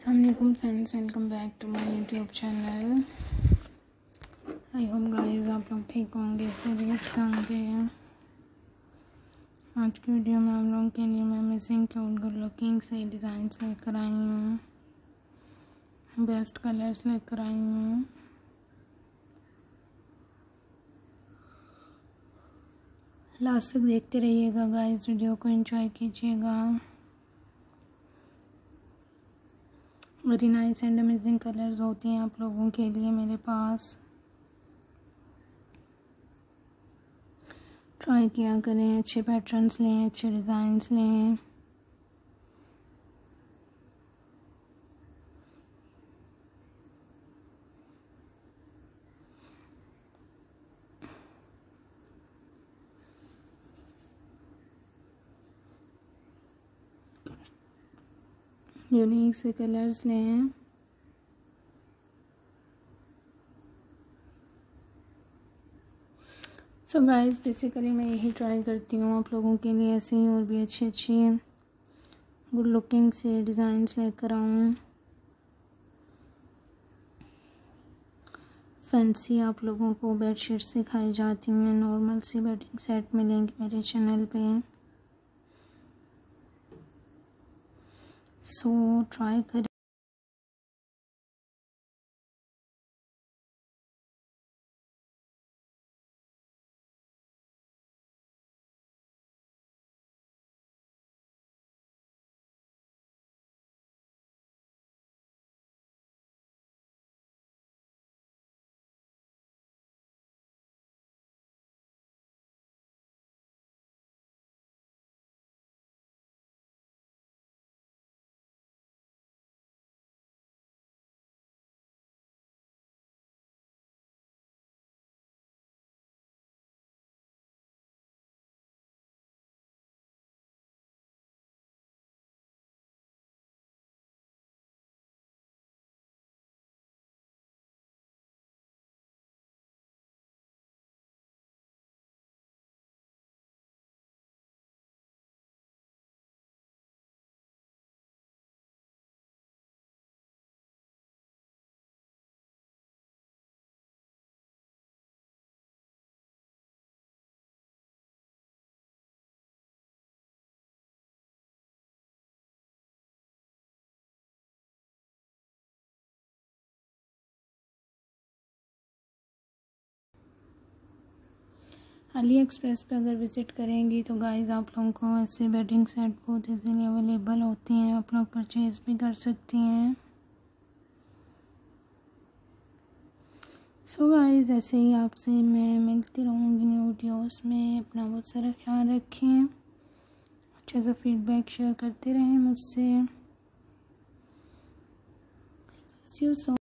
अस्सलामुअलैकुम friends, welcome back to my YouTube channel. I hope guys आप लोग ठीक होंगे, खैरियत से होंगे। आज की वीडियो में आप लोगों के लिए मैं मिसिंग क्यूट गुड लुकिंग से डिज़ाइंस लेकर आई हूँ, बेस्ट कलर्स लेकर आई हूँ। लास्ट तक देखते रहिएगा गाइस, वीडियो को एंजॉय कीजिएगा। Very nice and amazing colours होती हैं आप लोगों के लिए मेरे पास। ट्राई किया करें, अच्छे पैटर्न्स लें, अच्छे डिज़ाइंस लें। यूनिक से कलर्स लें। सो गाइस बेसिकली मैं यही ट्राई करती हूँ आप लोगों के लिए ऐसे ही और भी अच्छी अच्छी गुड लुकिंग से डिज़ाइंस लेकर आऊँ। फैंसी आप लोगों को बेडशीट्स सिखाई जाती हैं, नॉर्मल सी बेडिंग सेट मिलेंगे मेरे चैनल पे। सो ट्राई करें। अली एक्सप्रेस पे अगर विज़िट करेंगी तो गाइस आप लोगों को ऐसे बेडिंग सेट बहुत इजीली अवेलेबल होती हैं, आप लोग परचेज़ भी कर सकती हैं। सो गाइस ऐसे ही आपसे मैं मिलती रहूँगी न्यू वीडियोस में। अपना बहुत सारा ख्याल रखें, अच्छा सा फीडबैक शेयर करते रहें मुझसे। See you soon.